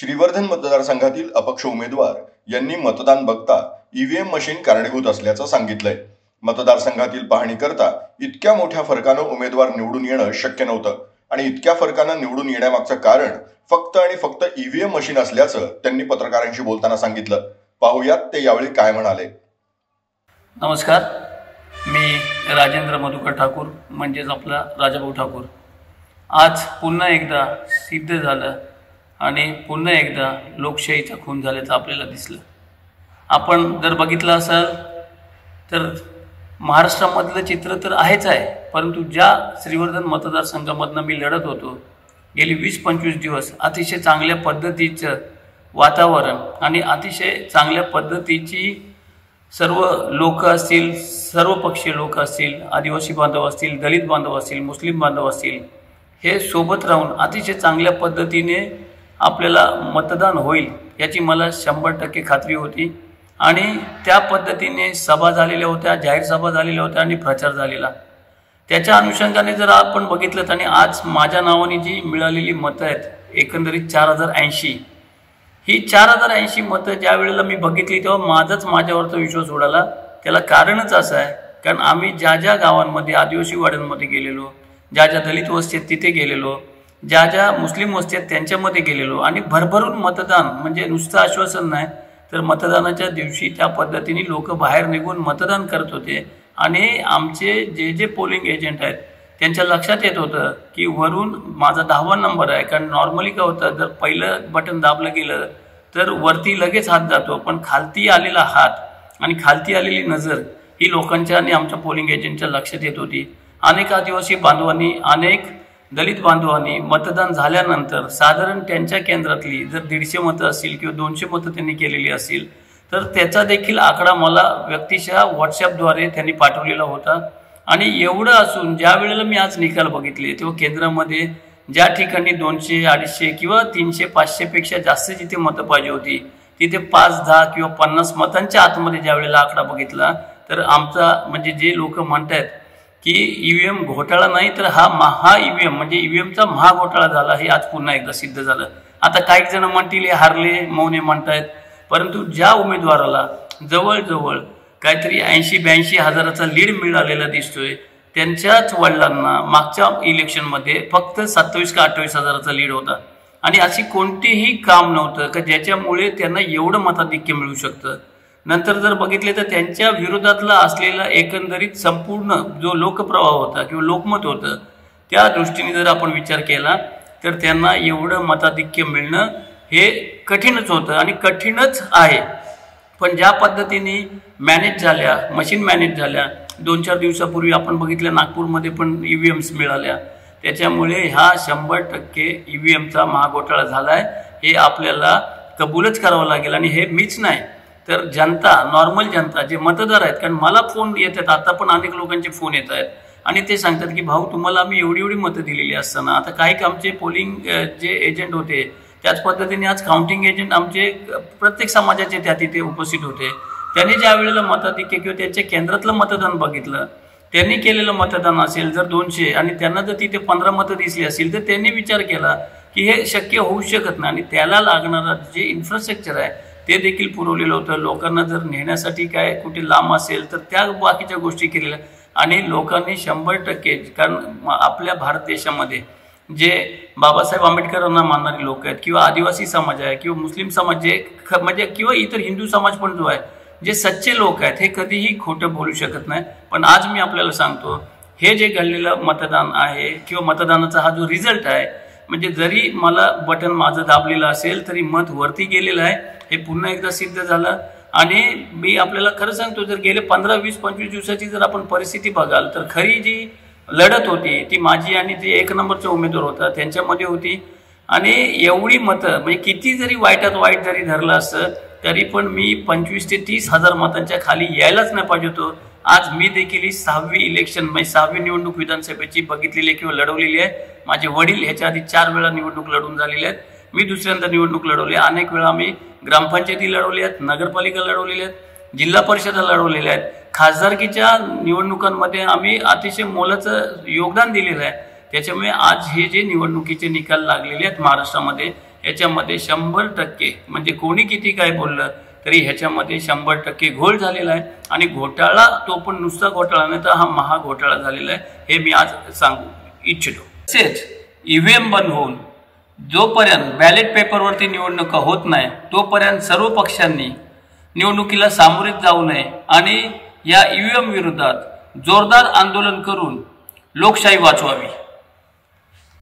श्रीवर्धन मतदारसंघातील अपक्ष उमेदवार यांनी मतदान बघता ईव्हीएम मशीन कारणीभूत असल्याचं सांगितलंय। मतदारसंघातील पाहणी करता इतक्या मोठ्या फरकानं उमेदवार निवडून येणं शक्य नव्हतं आणि इतक्या फरकानं निवडून येण्यामागचं कारण फक्त आणि फक्त ईव्हीएम मशीन असल्याचं त्यांनी पत्रकारांशी बोलताना सांगितलं। पाहूयात ते यावेळी काय म्हणाले। नमस्कार, मी राजेंद्र मधुकर ठाकूर म्हणजेच आपला राजाभाऊ ठाकूर। आज पुन्हा एकदा सिद्ध झालं आणि पुन्हा एकदा लोकशाहीचा खून झाल्याचं आपल्याला दिसलं। आपण जर बघितलं असाल तर महाराष्ट्रामधलं चित्र तर आहेच आहे, परंतु ज्या श्रीवर्धन मतदारसंघामधनं मी लढत होतो गेली 20-25 दिवस अतिशय चांगल्या पद्धतीचं वातावरण आणि अतिशय चांगल्या पद्धतीची सर्व लोक असतील, सर्व पक्षीय लोक असतील, आदिवासी बांधव असतील, दलित बांधव असतील, मुस्लिम बांधव असतील, हे सोबत राहून अतिशय चांगल्या पद्धतीने आपल्याला मतदान होईल याची मला 100% खात्री होती। आणि त्या पद्धतीने सभा झालेल्या होत्या, जाहीर सभा झालेल्या होत्या आणि प्रचार झालेला। त्याच्या अनुषंगाने जर आपण बघितलं आणि आज माझ्या नावाने जी मिळालेली मतं आहेत एकंदरीत 4080, ही 4080 मतं ज्या वेळेला मी बघितली तेव्हा माझ्यावरचा विश्वास उडाला। त्याला कारणच असं आहे कारण आम्ही ज्या ज्या गावांमध्ये आदिवासी वाड्यांमध्ये गेलेलो, ज्या ज्या दलित वस्ती आहेत तिथे गेलेलो, ज्या ज्या मुस्लिम वस्ती आहेत त्यांच्यामध्ये गेलेलो आणि भरभरून मतदान म्हणजे नुसतं आश्वासन नाही तर मतदानाच्या दिवशी त्या पद्धतीने लोक बाहेर निघून मतदान करत होते। आणि आमचे जे पोलिंग एजंट आहेत त्यांच्या लक्षात येत होतं की वरून माझा 10वा नंबर आहे, कारण नॉर्मली काय होतं जर पहिलं बटन दाबलं गेलं तर वरती लगेच हात जातो, पण खालती आलेला हात आणि खालती आलेली नजर ही लोकांच्या आणि आमच्या पोलिंग एजंटच्या लक्षात येत होती। अनेक आदिवासी बांधवांनी, अनेक दलित बांधवांनी मतदान झाल्यानंतर साधारण त्यांच्या केंद्रातली जर 150 मतं असतील किंवा 200 मतं त्यांनी केलेली असतील तर त्याचा देखील आकडा मला व्यक्तिशः व्हॉट्सॲपद्वारे त्यांनी पाठवलेला होता। आणि एवढं असून ज्या वेळेला मी आज निकाल बघितले तेव्हा केंद्रामध्ये ज्या ठिकाणी 200, 250 किंवा 300, 500 पेक्षा जास्त जिथे मतं पाहिजे होती तिथे 5, 10 किंवा 50 मतांच्या आतमध्ये ज्या वेळेला आकडा बघितला तर आमचा म्हणजे जे लोक म्हणतात की ईव्हीएम घोटाळा नाही तर हा ईव्हीएम म्हणजे ईव्हीएमचा महाघोटाळा झाला, हे आज पुन्हा एकदा सिद्ध झालं। आता काही जण म्हणतील हे हारले, मौने म्हणतायत, परंतु ज्या उमेदवाराला जवळजवळ काहीतरी 80-82 हजाराचा लीड मिळालेला दिसतोय त्यांच्याच वडिलांना मागच्या इलेक्शनमध्ये फक्त 27 का 28 हजाराचा लीड होता। आणि अशी कोणतेही काम नव्हतं का ज्याच्यामुळे त्यांना एवढं मताधिक्य मिळू शकतं। नंतर जर बघितले तर त्यांच्या विरोधातला असलेला एकंदरीत संपूर्ण जो लोकप्रवाह होता किंवा लोकमत होतं त्या दृष्टीने जर आपण विचार केला तर त्यांना एवढं मताधिक्य मिळणं हे कठीणच होतं आणि कठीणच आहे। पण ज्या पद्धतीने मॅनेज झाल्या, मशीन मॅनेज झाल्या, 2-4 दिवसापूर्वी आपण बघितलं नागपूरमध्ये पण ईव्हीएम्स मिळाल्या, त्याच्यामुळे हा 100% ईव्हीएमचा महाघोटाळा झाला आहे हे आपल्याला कबूलच करावं लागेल। आणि हे मीच नाही तर जनता, नॉर्मल जनता जे मतदार आहेत, कारण मला फोन येत आहेत, आता पण अनेक लोकांचे फोन येत आहेत आणि ते सांगतात की भाऊ तुम्हाला आम्ही एवढी मतं दिलेली असताना आता काही आमचे पोलिंग जे एजंट होते त्याच पद्धतीने आज काउंटिंग एजंट आमचे प्रत्येक समाजाचे त्या तिथे उपस्थित होते, त्यांनी ज्या वेळेला मताधिक्य किंवा त्यांच्या केंद्रातलं मतदान बघितलं, त्यांनी केलेलं मतदान असेल जर 200 आणि त्यांना जर तिथे 15 मतं दिसली असतील तर त्यांनी विचार केला की हे शक्य होऊ शकत नाही आणि त्याला लागणारं जे इन्फ्रास्ट्रक्चर आहे ते देखील पुरवलेलं होतं। लोकांना जर नेण्यासाठी काय कुठे लांब असेल तर त्या बाकीच्या गोष्टी केलेल्या आणि लोकांनी 100%, कारण आपल्या भारत देशामध्ये जे बाबासाहेब आंबेडकरांना मानणारे लोक आहेत किंवा आदिवासी समाज आहे किंवा मुस्लिम समाज म्हणजे किंवा इतर हिंदू समाज पण जो आहे, जे सच्चे लोक आहेत हे कधीही खोटं बोलू शकत नाही। पण आज मी आपल्याला सांगतो हे जे घडलेलं मतदान आहे किंवा मतदानाचा हा जो रिझल्ट आहे, म्हणजे जरी मला बटन माझं दाबलेलं असेल तरी मत वरती गेलेलं आहे हे पुन्हा एकदा सिद्ध झालं। आणि मी आपल्याला खरं सांगतो जर गेले 15, 20, 25 दिवसाची जर आपण परिस्थिती बघाल तर खरी जी लढत होती ती माझी आणि जे 1 नंबरचा उमेदवार होता त्यांच्यामध्ये होती। आणि एवढी मतं म्हणजे किती जरी वाईटात वाईट जरी धरलं असतं तरी पण मी 25 ते 30 हजार मतांच्या खाली यायलाच नाही पाहिजे होतो। आज मी देखील 6वी इलेक्शन म्हणजे 6वी निवडणूक विधानसभेची बघितलेली आहे किंवा लढवलेली आहे। माझे वडील ह्याच्या आधी 4 वेळा निवडणूक लढून झालेले आहेत, मी दुसऱ्यांदा निवडणूक लढवली, अनेक वेळा मी ग्रामपंचायती लढवल्या आहेत, नगरपालिका लढवलेल्या आहेत, जिल्हा परिषदा लढवलेल्या आहेत, खासदारकीच्या निवडणुकांमध्ये आम्ही अतिशय मोलाचं योगदान दिलेलं आहे। त्याच्यामुळे आज हे जे निवडणुकीचे निकाल लागलेले आहेत महाराष्ट्रामध्ये याच्यामध्ये 100% म्हणजे कोणी किती काय बोललं तरी ह्याच्यामध्ये 100% घोळ झालेला आहे आणि घोटाळा तो पण नुसता घोटाळा नाही तर हा महाघोटाळा झालेला आहे हे मी आज सांगू इच्छितो। तसेच ईव्हीएम बंद होऊन जोपर्यंत बॅलेट पेपरवरती निवडणुका होत नाही तोपर्यंत सर्व पक्षांनी निवडणुकीला सामोरे जाऊ नये आणि या ईव्हीएम विरोधात जोरदार आंदोलन करून लोकशाही वाचवावी।